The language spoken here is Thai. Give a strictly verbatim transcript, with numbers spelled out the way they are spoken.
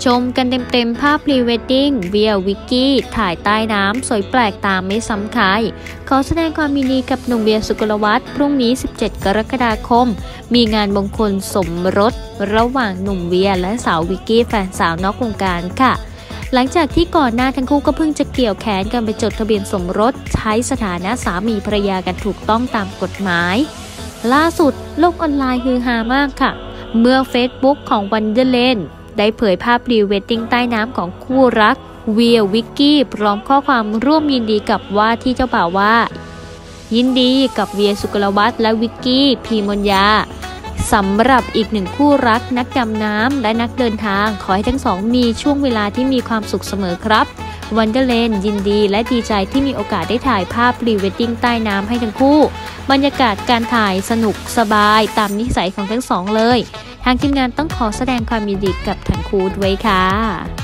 ชมกันเต็มๆภาพพรีเวดดิ้งเวียวิกกี้ถ่ายใต้น้ำสวยแปลกตาไม่ซ้ำใครขอแสดงความยินดีกับหนุ่มเวียสุกลวัฒน์พรุ่งนี้สิบเจ็ดกรกฎาคมมีงานมงคลสมรสระหว่างหนุ่มเวียและสาววิกกี้แฟนสาวนอกวงการค่ะหลังจากที่ก่อนหน้าทั้งคู่ก็เพิ่งจะเกี่ยวแขนกันไปจดทะเบียนสมรสใช้สถานะสามีภรรยากันถูกต้องตามกฎหมายล่าสุดโลกออนไลน์ฮือฮามากค่ะเมื่อ Facebook ของวันเดอร์เลนได้เผยภาพพรีเวดดิ้งใต้น้ำของคู่รักเวียวิกกี้พร้อมข้อความร่วมยินดีกับว่าที่เจ้าบ่าวว่ายินดีกับเวียสุกลวัฒน์และวิกกี้พีมนยาสำหรับอีกหนึ่งคู่รักนักดำน้ำและนักเดินทางขอให้ทั้งสองมีช่วงเวลาที่มีความสุขเสมอครับวันเดอร์เลนยินดีและดีใจที่มีโอกาสได้ถ่ายภาพพรีเวดดิ้งใต้น้ำให้ทั้งคู่บรรยากาศการถ่ายสนุกสบายตามนิสัยของทั้งสองเลยทางทีมงานต้องขอแสดงความยินดีกับทั้งคู่ด้วยค่ะ